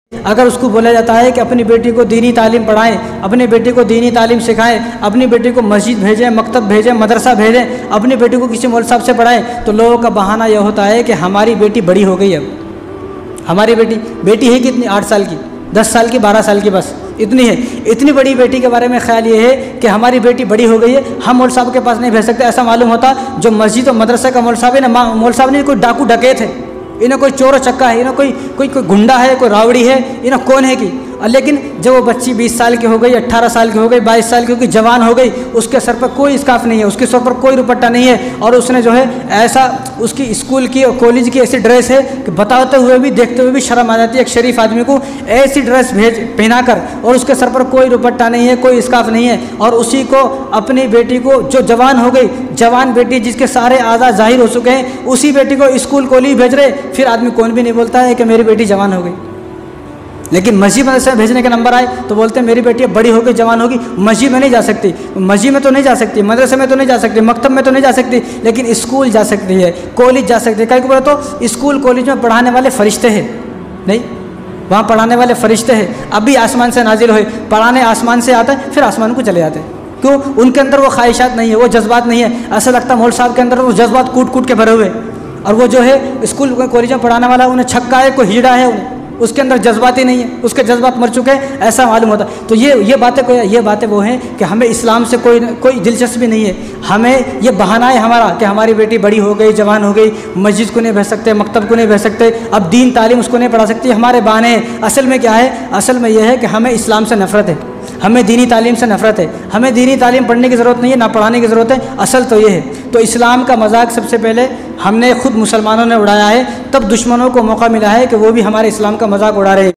अगर उसको बोला जाता है कि अपनी बेटी को दीनी तालीम पढ़ाएं, अपनी बेटी को दीनी तालीम सिखाएं, अपनी बेटी को मस्जिद भेजें, मकतब भेजें, मदरसा भेजें, अपनी बेटी को किसी मौलवी साहब से पढ़ाएं, तो लोगों का बहाना यह होता है कि हमारी बेटी बड़ी हो गई। अब हमारी बेटी है कितनी, 8 साल की, 10 साल की, 12 साल की, बस इतनी है। इतनी बड़ी बेटी के बारे में ख्याल ये है कि हमारी बेटी बड़ी हो गई है, हम मौलवी साहब के पास नहीं भेज सकते। ऐसा मालूम होता जो मस्जिद और मदरसा का मौलवी साहब है ना, मौलवी साहब नहीं कोई डाकू डकैत है, इन्हें कोई चोर चक्का है, इन्हें कोई गुंडा है, कोई रावड़ी है, इन्हें कौन है कि। लेकिन जब वो बच्ची 20 साल की हो गई, 18 साल की हो गई, 22 साल की हो गई, जवान हो गई, उसके सर पर कोई स्कार्फ नहीं है, उसके सर पर कोई दुपट्टा नहीं है, और उसने जो है ऐसा उसकी स्कूल की और कॉलेज की ऐसी ड्रेस है कि बताते हुए भी, देखते हुए भी शर्म आ जाती है एक शरीफ आदमी को, ऐसी ड्रेस पहना कर, और उसके सर पर कोई दुपट्टा नहीं है, कोई स्कार्फ नहीं है, और उसी को अपनी बेटी को जो जवान हो गई, जवान बेटी जिसके सारे आज़ा जाहिर हो चुके हैं, उसी बेटी को स्कूल कॉलेज भेज रहे, फिर आदमी कौन भी नहीं बोलता है कि मेरी बेटी जवान हो गई। लेकिन मस्जिद मदरसे में भेजने के नंबर आए तो बोलते हैं मेरी बेटी बड़ी होगी, जवान होगी, मस्जिद में नहीं जा सकती, मस्जिद में तो नहीं जा सकती, मदरसे में तो नहीं जा सकती, मकतब में तो नहीं जा सकती, लेकिन स्कूल जा सकती है, कॉलेज जा सकती है। कहीं को बोला तो स्कूल कॉलेज में पढ़ाने वाले फरिश्ते हैं, नहीं, वहाँ पढ़ाने वाले फरिश्ते हैं, अभी आसमान से नाजिल हुए, पढ़ाने आसमान से आता है, फिर आसमान को चले जाते हैं। क्यों? उनके अंदर वो ख्वाहिशात नहीं है, वो जज्बात नहीं है। ऐसा लगता है मौलवी साहब के अंदर वो जज्बात कूट कूट के भरे हुए, और वो जो है स्कूल कॉलेज में पढ़ाने वाला उन्हें छक्का है, कोई हीड़ा है, उन्हें उसके अंदर जज्बात ही नहीं है, उसके जज्बात मर चुके हैं, ऐसा मालूम होता। तो ये बातें वो हैं कि हमें इस्लाम से कोई दिलचस्पी नहीं है। हमें ये बहाना है हमारा कि हमारी बेटी बड़ी हो गई, जवान हो गई, मस्जिद को नहीं भेज सकते, मकतब को नहीं भेज सकते, अब दीन तालीम उसको नहीं पढ़ा सकती, हमारे बहाने हैं। असल में क्या है? असल में यह है कि हमें इस्लाम से नफ़रत है, हमें दीनी तालीम से नफ़रत है, हमें दीनी तालीम पढ़ने की ज़रूरत नहीं है, ना पढ़ाने की ज़रूरत है। असल तो ये है। तो इस्लाम का मजाक सबसे पहले हमने खुद मुसलमानों ने उड़ाया है, तब दुश्मनों को मौका मिला है कि वो भी हमारे इस्लाम का मजाक उड़ा रहे हैं।